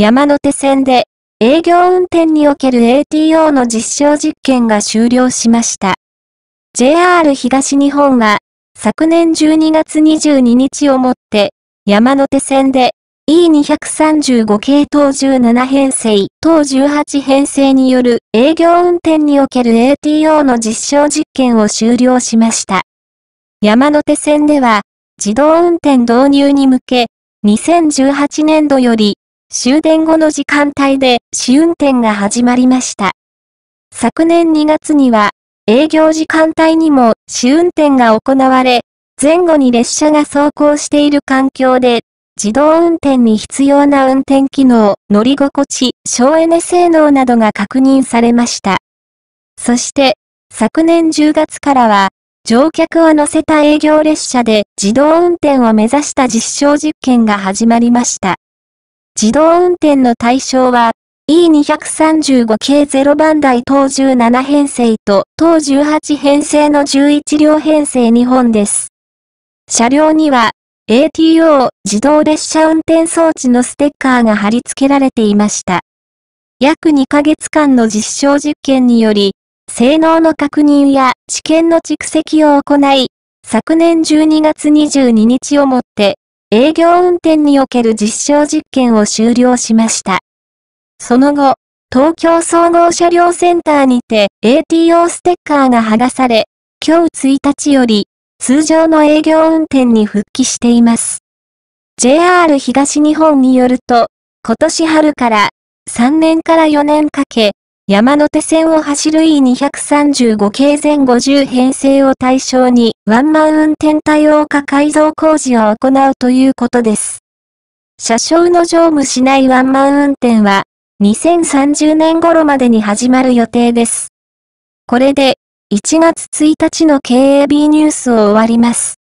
山手線で営業運転における ATO の実証実験が終了しました。JR 東日本は昨年12月22日をもって山手線で E235 系当17編成、当18編成による営業運転における ATO の実証実験を終了しました。山手線では自動運転導入に向け、2018年度より終電後の時間帯で試運転が始まりました。昨年2月には営業時間帯にも試運転が行われ、前後に列車が走行している環境で、自動運転に必要な運転機能、乗り心地、省エネ性能などが確認されました。そして、昨年10月からは、乗客を乗せた営業列車で自動運転を目指した実証実験が始まりました。自動運転の対象は、E235 系0番台当17編成と当18編成の11両編成2本です。車両には、ATO 自動列車運転装置のステッカーが貼り付けられていました。約2ヶ月間の実証実験により、性能の確認や知見の蓄積を行い、昨年12月22日をもって、営業運転における実証実験を終了しました。その後、東京総合車両センターにて ATO ステッカーが剥がされ、今日1日より、通常の営業運転に復帰しています。JR 東日本によると、今年春から3年から4年かけ、山手線を走る E235 系全50編成を対象にワンマン運転対応化改造工事を行うということです。車掌の乗務しないワンマン運転は2030年頃までに始まる予定です。これで1月1日の KAB ニュースを終わります。